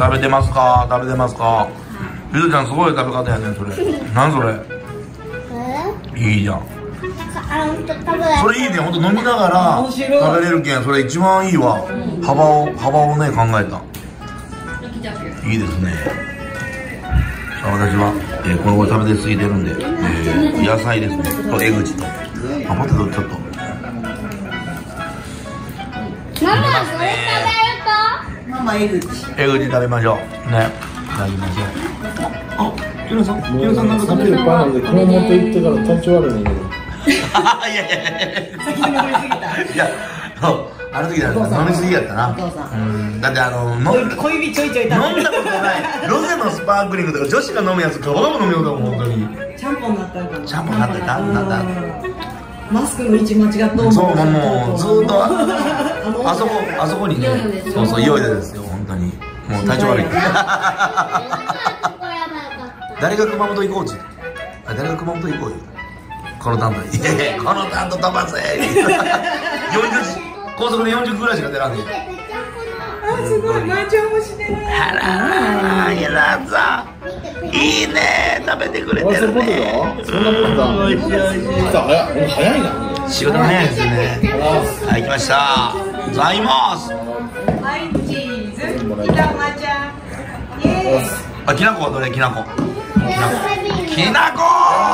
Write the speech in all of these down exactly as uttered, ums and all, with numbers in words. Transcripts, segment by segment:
食べてますか食べてますか。ゆずちゃんすごい食べ方やねんそれ。何それ。いいじゃん。それいいね、ほんと飲みながら食べれるけん、それ一番いいわ。幅を幅をね考えた。いいですね。さあ私は、えー、この頃食べてすぎてるんで、えー、野菜ですねと江口とあポテトちょっと。 ママそれ食べると。ママ江口。 江口食べましょうね。いただきましょう。あ、ひろさん、ひろさんなんか食べてる。 パンで熊本行ってから体調悪いねんけど。 いやいやいや先に飲みすぎた。いや、そうあの時だ飲みすぎやったな。うん、だってあの小指ちょいちょい飲んだことないロゼのスパークリングとか女子が飲むやつガバガバ飲むようだもん本当に。 ちゃんぽんなったんかな。 ちゃんぽんなってたんだった。 マスクの位置間違っとう。 そうもうずーっとあそこあそこにね。そうそういよいよですよ本当に。もう体調悪い。誰が熊本行こうち。誰が熊本行こうよ。この担当、いやいや、この担当飛ばせ。高速でよんじゅうぐらいしか出らんねん。 あ、すごい、マージャンもしてる。 あら、やださ。いいね、食べてくれてるね。 そんなもんだ。 おいしいおいしい。 早いな。 仕事早いですね。はい、来ました。ございます。 はい、チーズ。きなこちゃん。イエーイ。 あ、きなこはどれ、きなこ。きなこ。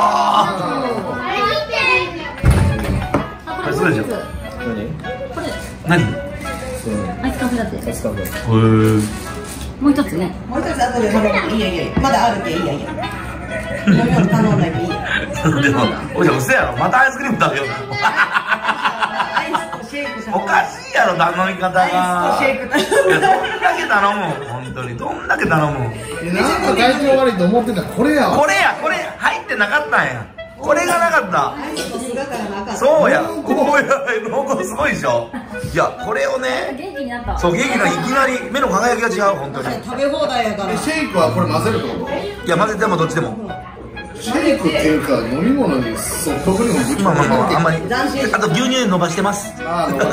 これそうでしょ。何？ アイスカフェラテ。 へえ。 もう一つね。 もう一つ後で食べる。いいやいや、まだあるけいいやいや。飲み物頼んだけいいや。 でも、おじゃん、うせやろ、またアイスクリーム食べよう。 アイスとシェイク。 おかしいやろ、頼み方が。 アイスとシェイク。 いや、どんだけ頼む、本当に、どんだけ頼む。 なんか体調悪いと思ってた、これやわ。 これや、これ、入ってなかったんや。これがなかった。 アイスと姿がなかった。 そうや、こうや、濃厚すごいでしょ。いや、これをね。 元気になった。 そう、元気がいきなり、目の輝きが違う、本当に。 食べ放題やから。 シェイクはこれ混ぜるってこと？ いや、混ぜても、どっちでも。 シェイクっていうか、飲み物に、そう、特にもぶちまあまあまあ、あんまり。 斬新。 あと、牛乳伸ばしてます。 ああ、飲まない。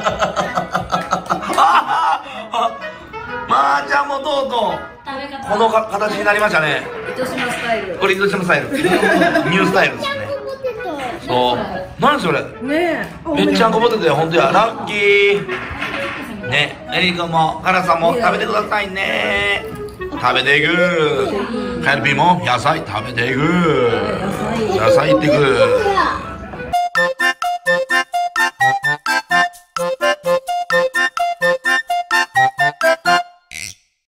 まあ、じゃあもうとうとう。このか形になりましたね。 糸島スタイル。 これ糸島スタイル。ニュースタイルですね。そう。何それ。 ねめっちゃんこポテトや、本当や、ラッキー。ね、エリ君も、カラさんも食べてくださいね。食べていく。カエルピーも野菜食べていく。野菜いってく。